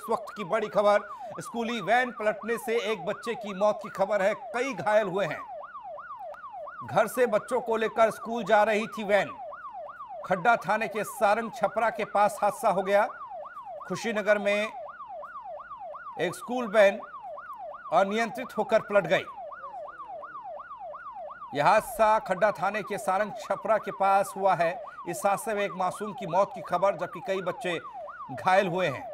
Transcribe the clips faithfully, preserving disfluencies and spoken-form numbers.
वक्त की बड़ी खबर, स्कूली वैन पलटने से एक बच्चे की मौत की खबर है, कई घायल हुए हैं। घर से बच्चों को लेकर स्कूल जा रही थी वैन, खड्डा थाने के सारंग छपरा के पास हादसा हो गया। खुशीनगर में एक स्कूल वैन अनियंत्रित होकर पलट गई। यह हादसा खड्डा थाने के सारंग छपरा के पास हुआ है। इस हादसे में एक मासूम की मौत की खबर, जबकि कई बच्चे घायल हुए हैं।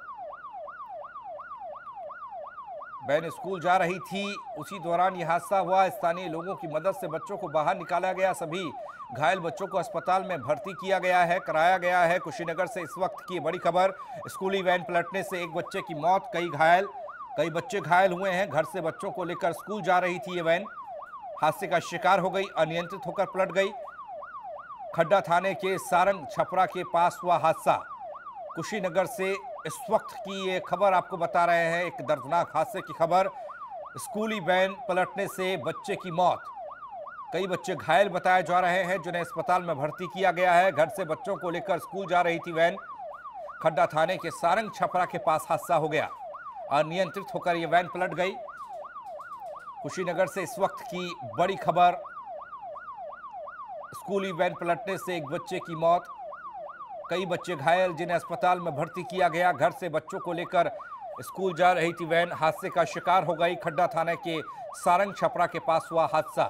वैन स्कूल जा रही थी, उसी दौरान यह हादसा हुआ। स्थानीय लोगों की मदद से बच्चों को बाहर निकाला गया। सभी घायल बच्चों को अस्पताल में भर्ती किया गया है, कराया गया है। कुशीनगर से इस वक्त की बड़ी खबर, स्कूली वैन पलटने से एक बच्चे की मौत, कई घायल कई बच्चे घायल हुए हैं। घर से बच्चों को लेकर स्कूल जा रही थी ये वैन, हादसे का शिकार हो गई, अनियंत्रित होकर पलट गई। खड्डा थाने के सारंग छपरा के पास हुआ हादसा। कुशीनगर से इस वक्त की ये खबर आपको बता रहे हैं, एक दर्दनाक हादसे की खबर। स्कूली वैन पलटने से बच्चे की मौत, कई बच्चे घायल बताए जा रहे हैं, जिन्हें अस्पताल में भर्ती किया गया है। घर से बच्चों को लेकर स्कूल जा रही थी वैन, खड्डा थाने के सारंग छपरा के पास हादसा हो गया, अनियंत्रित होकर यह वैन पलट गई। कुशीनगर से इस वक्त की बड़ी खबर, स्कूली वैन पलटने से एक बच्चे की मौत, कई बच्चे घायल, जिन्हें अस्पताल में भर्ती किया गया। घर से बच्चों को लेकर स्कूल जा रही थी वैन, हादसे का शिकार हो गई। खड्डा थाने के सारंग छपरा के पास हुआ हादसा।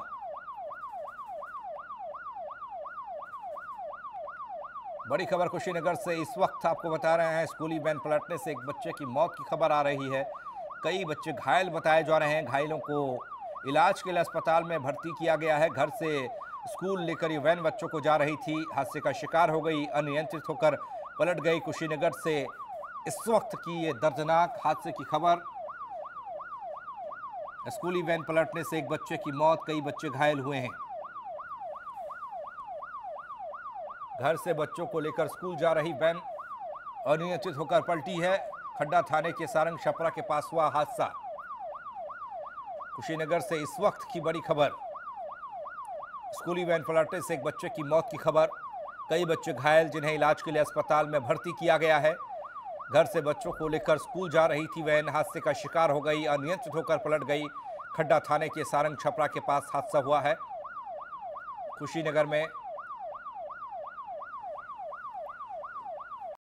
बड़ी खबर कुशीनगर से इस वक्त आपको बता रहे हैं, स्कूली वैन पलटने से एक बच्चे की मौत की खबर आ रही है। कई बच्चे घायल बताए जा रहे हैं, घायलों को इलाज के लिए अस्पताल में भर्ती किया गया है। घर से स्कूल लेकर ये वैन बच्चों को जा रही थी, हादसे का शिकार हो गई, अनियंत्रित होकर पलट गई। कुशीनगर से इस वक्त की ये दर्दनाक हादसे की खबर, स्कूली वैन पलटने से एक बच्चे की मौत, कई बच्चे घायल हुए हैं। घर से बच्चों को लेकर स्कूल जा रही वैन अनियंत्रित होकर पलटी है। खड्डा थाने के सारंग छपरा के पास हुआ हादसा। कुशीनगर से इस वक्त की बड़ी खबर, स्कूली वैन पलटने से एक बच्चे की मौत की खबर, कई बच्चे घायल, जिन्हें इलाज के लिए अस्पताल में भर्ती किया गया है। घर से बच्चों को लेकर स्कूल जा रही थी वैन, हादसे का शिकार हो गई, अनियंत्रित होकर पलट गई। खड्डा थाने के सारंग छपरा के पास हादसा हुआ है। कुशीनगर में